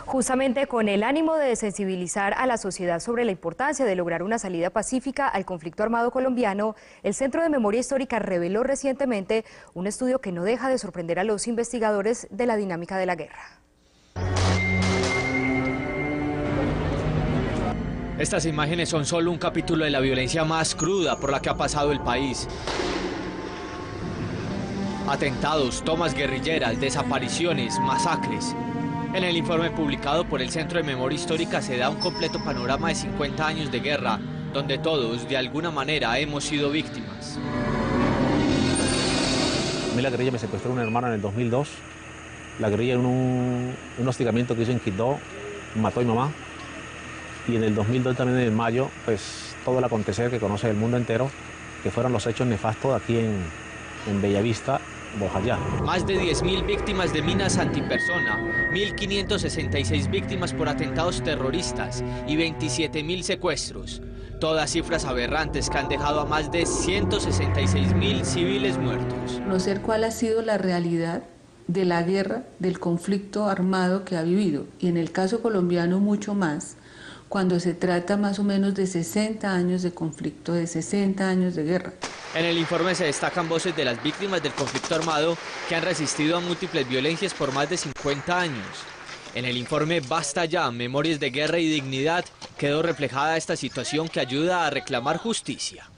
Justamente con el ánimo de sensibilizar a la sociedad sobre la importancia de lograr una salida pacífica al conflicto armado colombiano, el Centro de Memoria Histórica reveló recientemente un estudio que no deja de sorprender a los investigadores de la dinámica de la guerra. Estas imágenes son solo un capítulo de la violencia más cruda por la que ha pasado el país. Atentados, tomas guerrilleras, desapariciones, masacres. En el informe publicado por el Centro de Memoria Histórica se da un completo panorama de 50 años de guerra, donde todos, de alguna manera, hemos sido víctimas. A mí la guerrilla me secuestró un hermano en el 2002. La guerrilla en un hostigamiento que hizo en Quibdó mató a mi mamá. Y en el 2002 también, en mayo, pues todo el acontecer que conoce el mundo entero, que fueron los hechos nefastos aquí en Bellavista, Bojayá. Más de 10.000 víctimas de minas antipersona, 1.566 víctimas por atentados terroristas y 27.000 secuestros. Todas cifras aberrantes que han dejado a más de 166.000 civiles muertos. Conocer cuál ha sido la realidad de la guerra, del conflicto armado que ha vivido, y en el caso colombiano mucho más, cuando se trata más o menos de 60 años de conflicto, de 60 años de guerra. En el informe se destacan voces de las víctimas del conflicto armado que han resistido a múltiples violencias por más de 50 años. En el informe Basta Ya, Memorias de Guerra y Dignidad, quedó reflejada esta situación que ayuda a reclamar justicia.